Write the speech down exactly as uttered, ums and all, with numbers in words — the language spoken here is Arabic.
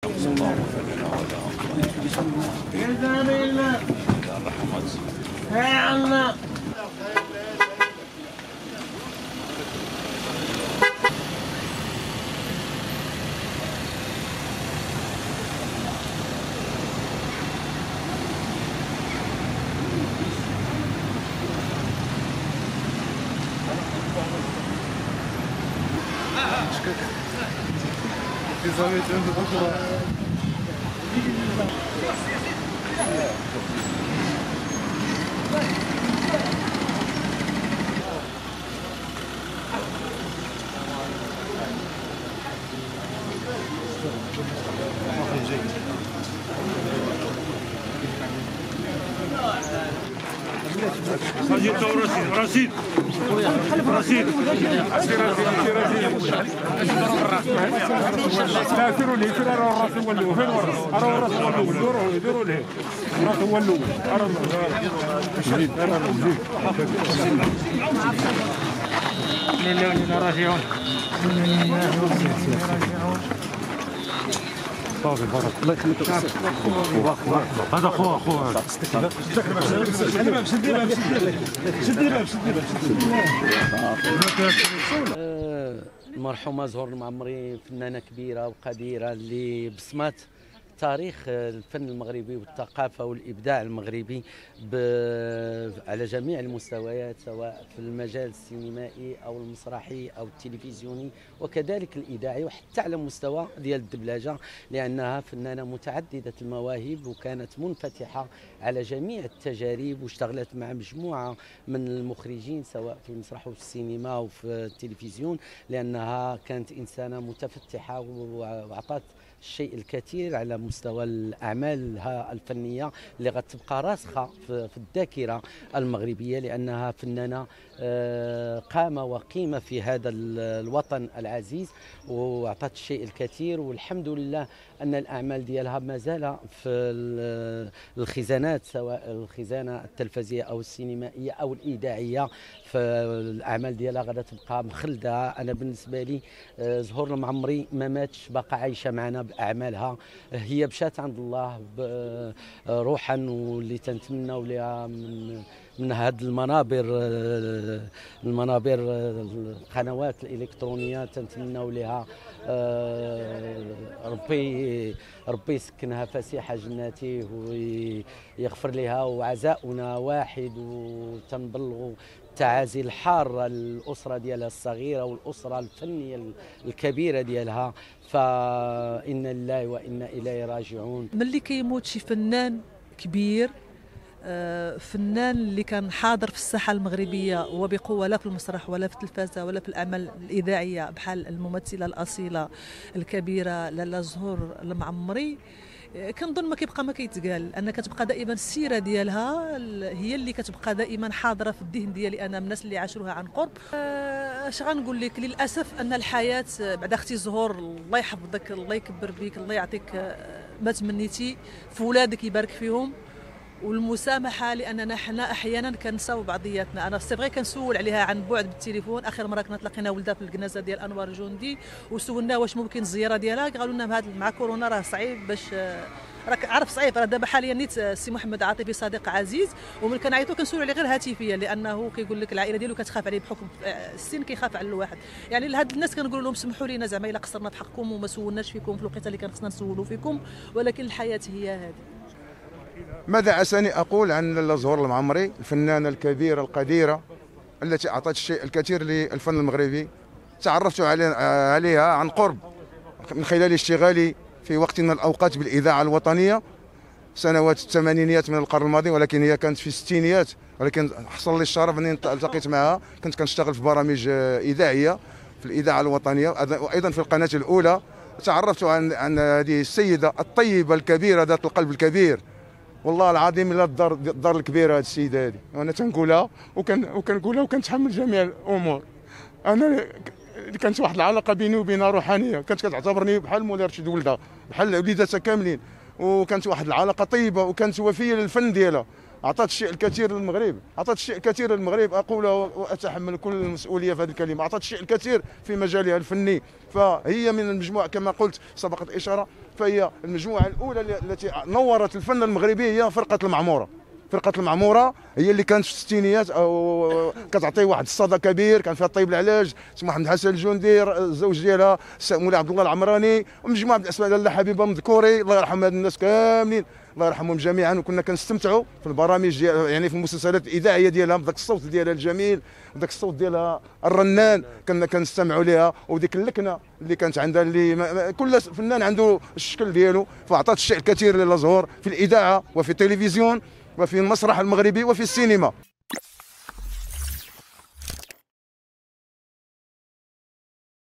اللهم فلنا ولا رحمت يا الله. رشيد رشيد رشيد لا سيروا لي سيروا الراس هو الاول فين الراس؟ ارى الراس هو الاول دوروا دوروا ليه الراس هو الاول ارى جديد ارى جديد لله وإنا راجعون صافي بارك الله يخليك. هذا خوه خوه المرحومه زهور المعمري فنانه كبيره وقديره اللي بصمات تاريخ الفن المغربي والثقافة والإبداع المغربي على جميع المستويات، سواء في المجال السينمائي أو المسرحي أو التلفزيوني وكذلك الإذاعي، وحتى على مستوى ديال الدبلجة، لأنها فنانة متعددة المواهب وكانت منفتحة على جميع التجارب، واشتغلت مع مجموعة من المخرجين سواء في المسرح وفي السينما وفي التلفزيون، لأنها كانت إنسانة متفتحة وأعطت الشيء الكثير على مستوى الأعمال الفنية اللي غتبقى راسخة في الذاكرة المغربية، لأنها فنانة قامة وقيمة في هذا الوطن العزيز وأعطت الشيء الكثير. والحمد لله أن الأعمال ديالها ما زال في الخزانات، سواء الخزانة التلفزية أو السينمائية أو الإذاعية، فالأعمال ديالها غادا تبقى مخلدة. أنا بالنسبة لي زهور المعمري ما ماتش، باقا عايشة معنا بأعمالها، هي مشات عند الله روحا، واللي تنتمناو لها من من هذه المنابر المنابر القنوات الإلكترونية، تنتمناو لها ربي ربي يسكنها فسيح جناته ويغفر لها، وعزاؤنا واحد، وتنبلغ التعازي الحارة للأسرة ديالها الصغيرة والأسرة الفنية الكبيرة ديالها، فإنا لله وإنا إليه راجعون. ملي كيموت شي فنان كبير، فنان اللي كان حاضر في الساحة المغربية وبقوة، لا في المسرح ولا في التلفازة ولا في الأعمال الإذاعية، بحال الممثلة الأصيلة الكبيرة لاله زهور المعمري، كنظن ما كيبقى ما كيتقال، ان كتبقى دائما السيره ديالها هي اللي كتبقى دائما حاضره في الذهن ديالي انا من الناس اللي عاشروها عن قرب. اش غنقول لك، للاسف ان الحياه بعد اختي زهور، الله يحفظك، الله يكبر بك، الله يعطيك ما تمنيتي في ولادك، يبارك فيهم، والمسامحه، لاننا حنا احيانا كنساو بعضياتنا. انا سي فغي كنسول عليها عن بعد بالتليفون، اخر مره كنا تلاقينا ولدها في الكنازه ديال انوار جندي وسولناها واش ممكن الزياره ديالها، قالوا لنا مع كورونا راه صعيب، باش راك عارف صعيب، راه دابا حاليا نيت السي محمد عاطفي صديق عزيز، ومن كنعيطوا كنسولوا عليه غير هاتفيا، لانه كيقول لك العائله ديالو كتخاف عليه بحكم السن، كيخاف على الواحد. يعني لهاد الناس كنقول لهم سمحوا لنا زعما الا قصرنا في حقكم وما سولناش فيكم في الوقيته اللي كان خصنا نسولوا فيكم، ولكن الحياه هي هذه. ماذا عساني أقول عن لاله زهور المعمري، الفنانة الكبيرة القديرة التي أعطت الشيء الكثير للفن المغربي. تعرفت عليها عن قرب من خلال اشتغالي في وقت من الأوقات بالإذاعة الوطنية سنوات الثمانينيات من القرن الماضي، ولكن هي كانت في الستينيات، ولكن حصل لي الشرف أني التقيت معها. كنت كنشتغل في برامج إذاعية في الإذاعة الوطنية وأيضا في القناة الأولى. تعرفت عن عن هذه السيدة الطيبة الكبيرة ذات القلب الكبير، والله العظيم لا الدار الدار الكبيره هذه السيده هذه، وانا تنقولها وكان وكنقولها وكنتحمل جميع الامور. انا كانت واحد العلاقه بيني وبينها روحانيه، كانت كتعتبرني بحال مولاي رشيد ولدها، بحال وليداتها كاملين، وكانت واحد العلاقه طيبه، وكانت وفيه للفن ديالها. اعطت الشيء الكثير للمغرب، اعطت الشيء الكثير للمغرب، اقول واتحمل كل المسؤوليه في هذه الكلمه، اعطت الشيء الكثير في مجالها الفني، فهي من المجموعه كما قلت سبق الاشاره، فهي المجموعه الاولى التي نورت الفن المغربي هي فرقه المعموره. فرقه المعموره هي اللي كانت في الستينيات او كتعطي واحد الصدى كبير، كان فيها الطيب العلاج، سي محمد حسن الجندي، الزوج ديالها مولاي عبد الله العمراني، ومجموعه من الاسماء لاله حبيبه مذكوري، الله يرحم هاد الناس كاملين، الله يرحمهم جميعا. وكنا كنستمتعوا في البرامج ديال يعني في المسلسلات الاذاعيه ديالها بداك الصوت ديالها الجميل، وداك الصوت ديالها الرنان، كنا كنستمعوا لها، وديك اللكنه اللي كانت عندها اللي كل فنان عنده الشكل ديالو، فاعطت الشيء الكثير للازهور في الاذاعه وفي التلفزيون وفي المسرح المغربي وفي السينما.